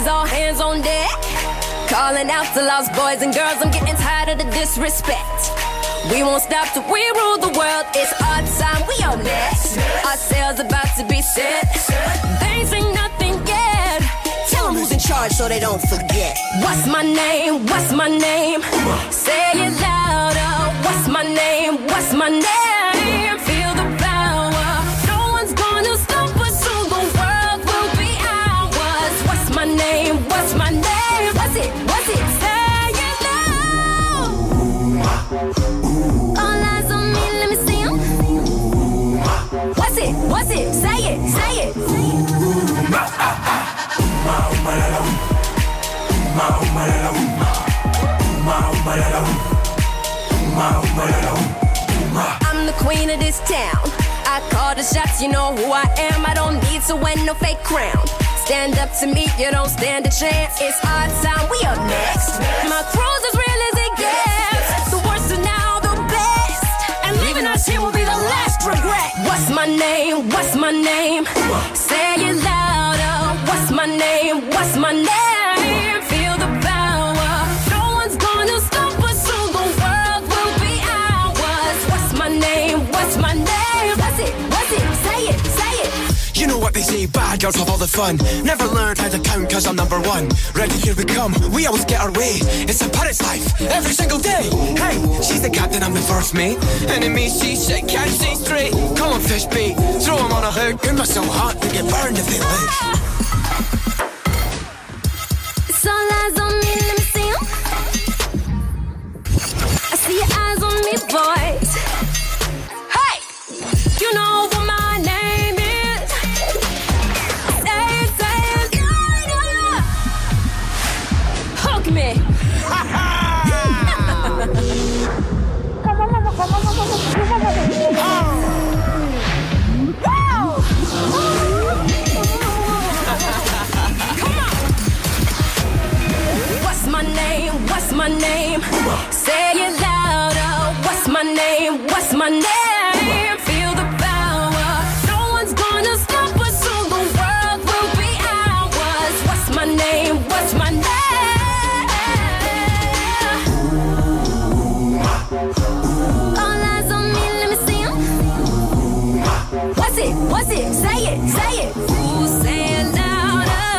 ladies, all hands on deck. Calling out to lost boys and girls, I'm getting tired of the disrespect. We won't stop till we rule the world. It's our time, we on next. Our sails about to be set. They ain't seen nothing yet. Tell them who's in charge so they don't forget. What's my name? What's my name? Say it louder. What's my name? What's my name? Feel the power. No one's gonna stop us, so the world will be ours. What's my name? What's my name? What's it? What's it? Say it now. All eyes on me, let me see 'em. What's it? What's it? Say it. Say it. I'm the queen of this town. I call the shots, you know who I am. I don't need to wear no fake crown. Stand up to me, you don't stand a chance. It's our time, we up next. My crew's as real as it gets. The worst are now the best, and leaving us here will be the last regret. What's my name? What's my name? Say it louder. What's my name? What's my name? Feel the power. No one's gonna stop us, so the world will be ours. What's my name? What's my name? What's it? What's it? Say it. Say it. You know what they say, bad girls have all the fun. Never learned how to count cause I'm number one. Ready, here we come, we always get our way. It's a pirate's life, every single day. Hey, she's the captain, I'm the first mate. Enemy seasick, can't see straight. Come on fish bait, throw them on a hook. It must so hot, they get burned if they live. It's all eyes on me, let me see 'em. I see your eyes on me, boys. Hey, you know what my name is. Say it louder. Hook me. What's my name? What's my name? Say it louder. What's my name? What's my name? Feel the power. No one's gonna stop us, so the world will be ours. What's my name? What's my name? All eyes on me, let me see 'em. What's it? What's it? Say it. Say it. Ooh, say it louder.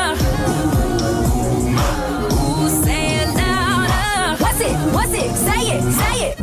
Ooh, say it louder. What's it? What's it? Say it. Say it.